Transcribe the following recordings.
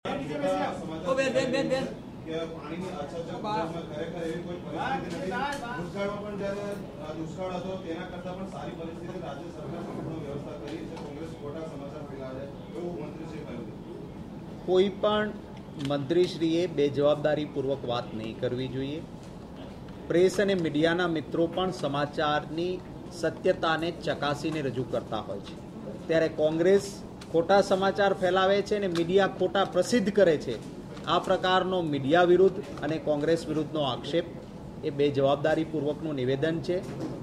પાણીની અછત ખરેખર એવી કોઈ પરિસ્થિતિ નથી. દુષ્કાળમાં પણ જ્યારે દુષ્કાળ હતો તેના કરતા પણ સારી પરિસ્થિતિ રાજ્ય સરકાર સંપૂર્ણ વ્યવસ્થા કરી છે. કોંગ્રેસ ખોટા સમાચાર ફેલાવે એવું મંત્રીશ્રીએ કહ્યું. કોઈ પણ મંત્રીશ્રીએ બેજવાબદારીપૂર્વક વાત નહીં કરવી જોઈએ. પ્રેસ અને મીડિયાના મિત્રો પણ સમાચારની સત્યતાને ચકાસીને રજૂ કરતા હોય છે, ત્યારે કોંગ્રેસ ખોટા સમાચાર ફેલાવે છે અને મીડિયા ખોટા પ્રસિદ્ધ કરે છે. આ પ્રકારનો મીડિયા વિરુદ્ધ અને કોંગ્રેસ વિરુદ્ધનો આક્ષેપ એ બેજવાબદારીપૂર્વકનું નિવેદન છે.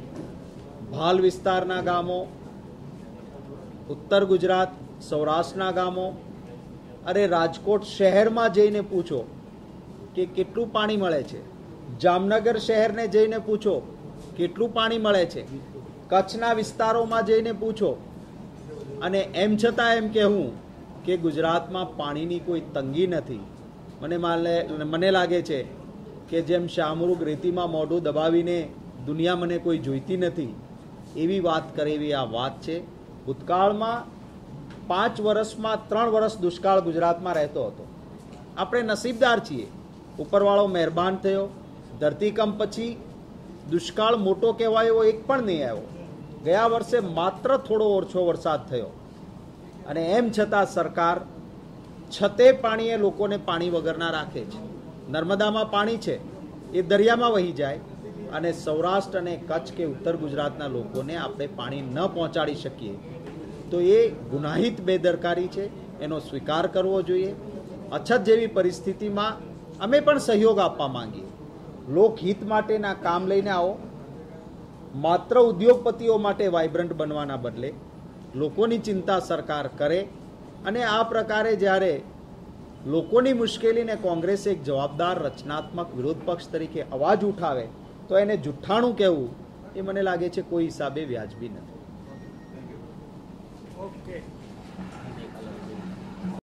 ભાલ વિસ્તારના ગામો, ઉત્તર ગુજરાત, સૌરાષ્ટ્રના ગામો, અરે રાજકોટ શહેરમાં જઈને પૂછો કે કેટલું પાણી મળે છે. જામનગર શહેરને જઈને પૂછો કેટલું પાણી મળે છે. કચ્છના વિસ્તારોમાં જઈને પૂછો. અને એમ છતાં એમ કહેવું કે ગુજરાતમાં પાણીની કોઈ તંગી નથી, મને લાગે છે કે જેમ શાહમૃગ રેતીમાં મોઢું દબાવીને દુનિયા મને કોઈ જોઈતી નથી એવી વાત કરે એવી આ વાત છે. ભૂતકાળમાં 5 વર્ષમાં 3 વર્ષ દુષ્કાળ ગુજરાતમાં રહેતો હતો. આપણે નસીબદાર છીએ, ઉપરવાળો મહેરબાન થયો. ધરતીકંપ પછી દુષ્કાળ મોટો કહેવાય એવો એક પણ નહીં આવ્યો. ગયા વર્ષે માત્ર થોડો ઓછો વરસાદ થયો અને એમ છતાં સરકાર છતે પાણીએ લોકોને પાણી વગરના રાખે છે. નર્મદામાં પાણી છે એ દરિયામાં વહી જાય અને સૌરાષ્ટ્ર અને કચ્છ કે ઉત્તર ગુજરાતના લોકોને આપણે પાણી ન પહોંચાડી શકીએ તો એ ગુનાહિત બેદરકારી છે. એનો સ્વીકાર કરવો જોઈએ. અછત જેવી પરિસ્થિતિમાં અમે પણ સહયોગ આપવા માંગીએ. લોકહિત માટેના કામ લઈને આવો. માત્ર ઉદ્યોગપતિઓ માટે વાઇબ્રન્ટ બનવાના બદલે લોકોની ચિંતા સરકાર કરે. અને આ પ્રકારે જ્યારે લોકોની મુશ્કેલીને કોંગ્રેસ એક જવાબદાર રચનાત્મક વિરોધ પક્ષ તરીકે અવાજ ઉઠાવે તો એને જુઠ્ઠાણું કહેવું એ મને લાગે છે કોઈ હિસાબે વ્યાજબી નથી.